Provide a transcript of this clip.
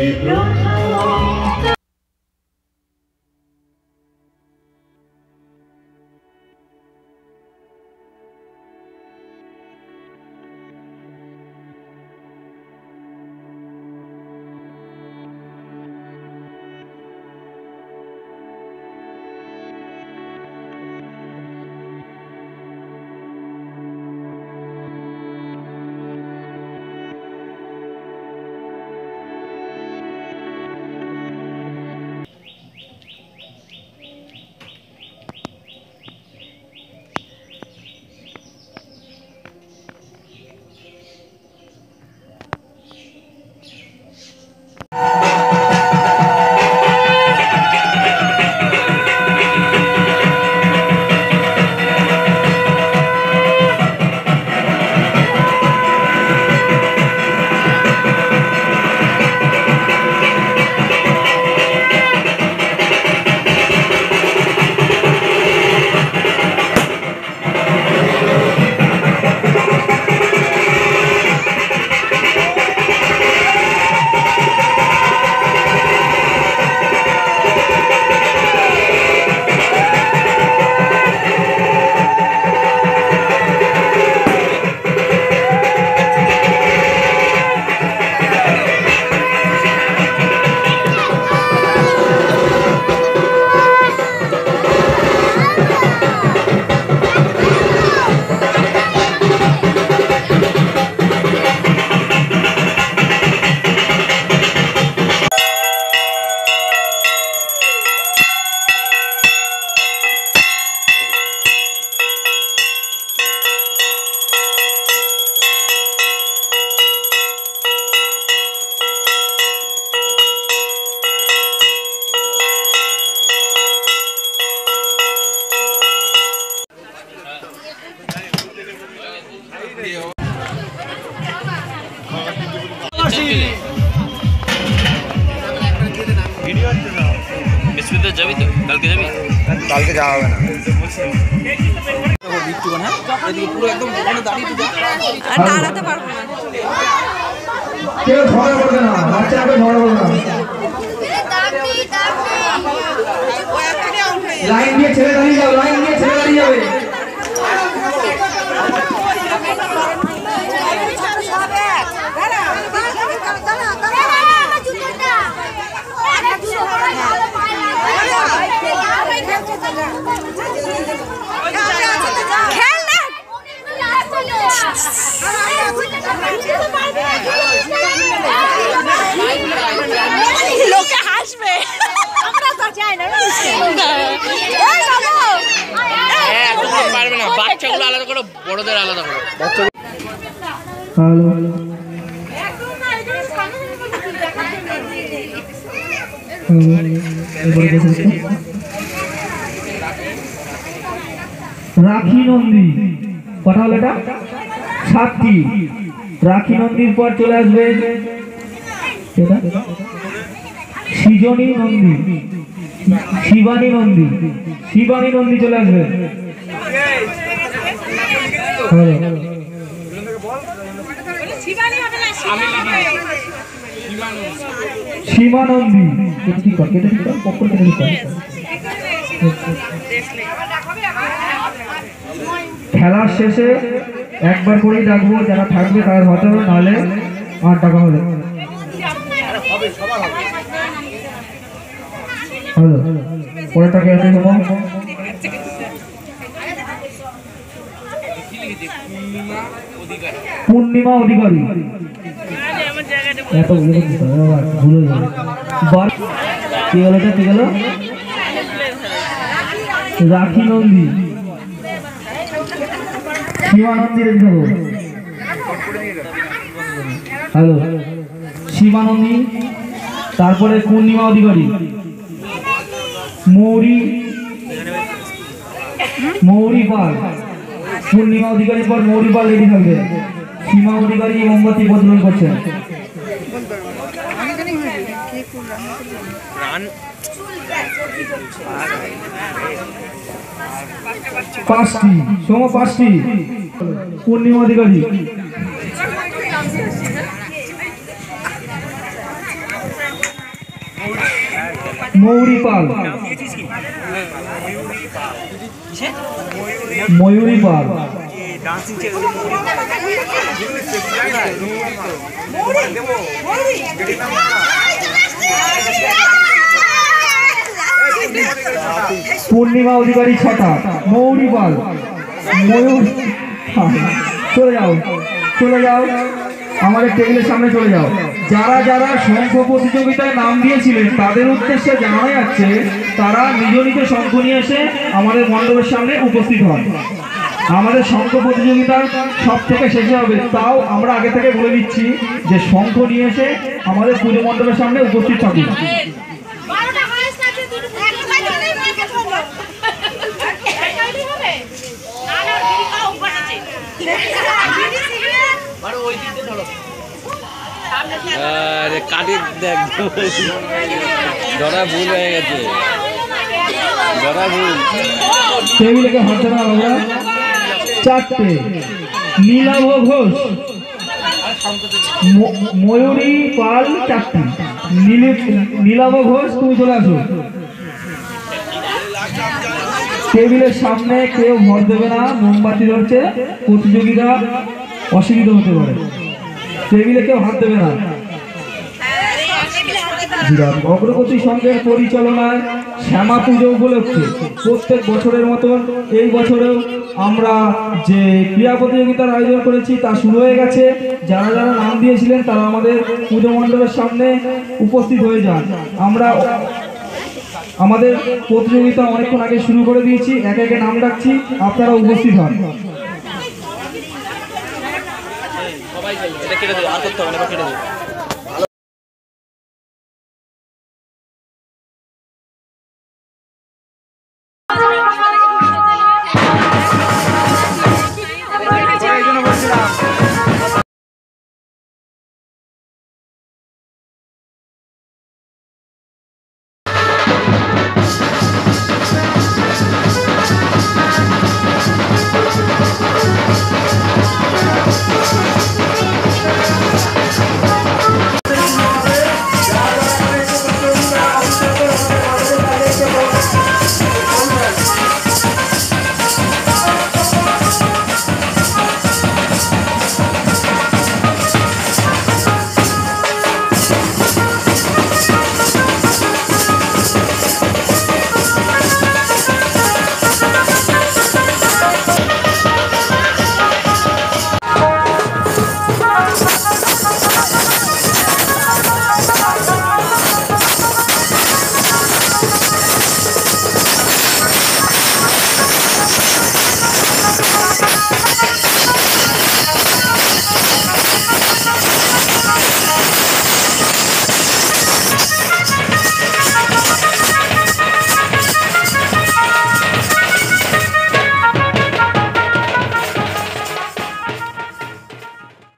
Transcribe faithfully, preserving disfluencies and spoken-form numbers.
যাবি তো কালকে যাবি কালকে যাওয়া হবে না পুরো একদম দাঁড়িয়ে দাঁড়াতে পারবো না কেউ ঝগড়া করবে না বাচ্চাকে ঝগড়া করবে না লাইন দিয়ে ছেড়ে দাঁড়িয়ে যাও লাইন দিয়ে ছেড়ে দাঁড়িয়ে যাবে লোকে হাসবে আমরা তো চাই না পারবে না বাচ্চাগুলো আলাদা করো বড়দের আলাদা করো হ্যালো রাখি নন্দী কথা হলো এটা সাতটি রাখি নন্দীর পর চলে আসবে সৃজনী নন্দী শিবানী নন্দী শিবানী নন্দী চলে আসবে সীমা নন্দী ঠিক কর কেটে ঠিক কর পক্ষ কেটে ঠিক কর খেলার শেষে একবার করেই ডাকবো যারা থাকবে তার হতে হবে নাহলে আর টাকা হবে হ্যালো পরেরটা কে আছে তোমার পূর্ণিমা অধিকারী এত ভুলে ভুলে কি গেল কি গেল রাখি নন্দী শিবানন্দী রেখে দেবো হ্যালো শিবানন্দী তারপরে পূর্ণিমা অধিকারী মৌরি মৌরি পাল পূর্ণিমা অধিকারী পর মৌরি পাল রেডি থাকবে সীমা অধিকারী মোমবাতি প্রজ্বলন করছেন পাঁচটি সোম পাঁচটি পূর্ণিমা অধিকারী ময়ূরী পাল ময়ূরী পাল পূর্ণিমা অধিকারী ছটা ময়ূরী পাল ময়ূর চলে যাও চলে যাও আমাদের টেবিলের সামনে চলে যাও। যারা যারা শঙ্খ প্রতিযোগিতায় নাম দিয়েছিলেন তাদের উদ্দেশ্যে জানা যাচ্ছে তারা নিজ নিজ শঙ্খ নিয়ে এসে আমাদের মণ্ডপের সামনে উপস্থিত হন। আমাদের শঙ্খ প্রতিযোগিতা সব থেকে শেষে হবে, তাও আমরা আগে থেকে বলে দিচ্ছি যে শঙ্খ নিয়ে এসে আমাদের পুজো মণ্ডপের সামনে উপস্থিত থাকুন। আরে কাটি দেখ ধরা ভুল হয়ে গেছে ধরা ভুল টেবিলকে হাত ধরা আমরা চারটে নীলাভ ঘোষ ময়ূরী পাল চারটি নীলাভ ঘোষ তুমি চলে আসো। টেবিলের সামনে কেউ ভর দেবে না, মোমবাতি ধরছে, প্রতিযোগিতা অসুবিধা হতে পারে। টেবিলে কেউ হাত দেবে না। অগ্রগতি সংঘের পরিচালনায় শ্যামা পুজো উপলক্ষে প্রত্যেক বছরের মতন এই বছরেও আমরা যে ক্রীড়া প্রতিযোগিতার আয়োজন করেছি তা শুরু হয়ে গেছে। যারা যারা নাম দিয়েছিলেন তারা আমাদের পুজো মণ্ডপের সামনে উপস্থিত হয়ে যান। আমরা আমাদের প্রতিযোগিতা অনেকক্ষণ আগে শুরু করে দিয়েছি, একে একে নাম ডাকছি, আপনারা উপস্থিত হন। সবাই এটা কেটে দেবে আর করতে হবে না, কেটে দেবে। এই জন্য বলছিলাম